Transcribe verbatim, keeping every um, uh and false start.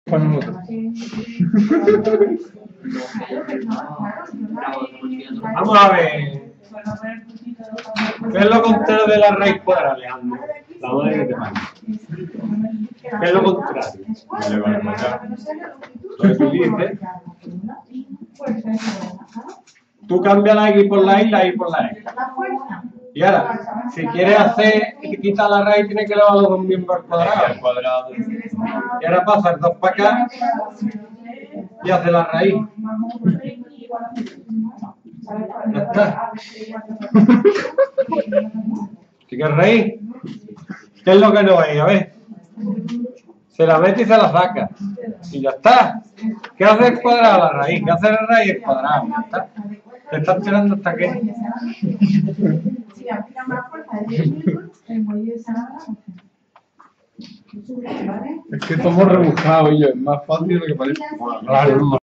Con otro. Vamos a ver. ¿Qué es lo contrario de la raíz cuadrada, Alejandro? La madre que te manda. ¿Qué es lo contrario? Vale, vale, vale. Lo que tú dices. Tú cambias la X por la Y, la Y por la X. Y ahora, si quieres hacer y quitar la raíz, tienes que elevar los dos miembros al cuadrado. Al cuadrado. Y ahora pasas dos para acá y hace la raíz. Ya está. ¿Sí que es raíz? ¿Qué es lo que no veis? A ver. Se la mete y se la saca. Y ya está. ¿Qué hace el cuadrado? La raíz. ¿Qué hace la raíz? El cuadrado. Ya está. ¿Te estás tirando hasta qué? Es que estamos rebuscados, y yo, es más fácil de lo que parece. Bueno, claro,